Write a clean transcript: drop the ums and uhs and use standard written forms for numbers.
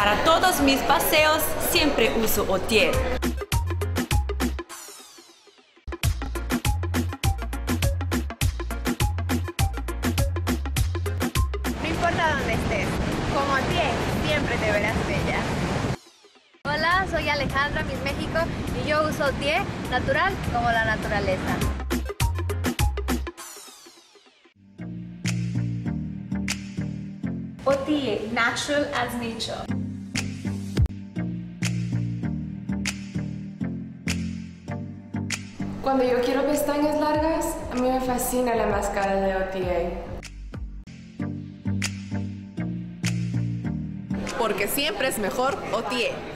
Para todos mis paseos siempre uso OTIE. No importa dónde estés, con OTIE siempre te verás bella. Hola, soy Alejandra, Miss México, y yo uso OTIE natural como la naturaleza. OTIE, natural as nature. Cuando yo quiero pestañas largas, a mí me fascina la máscara de OTIE. Porque siempre es mejor OTIE.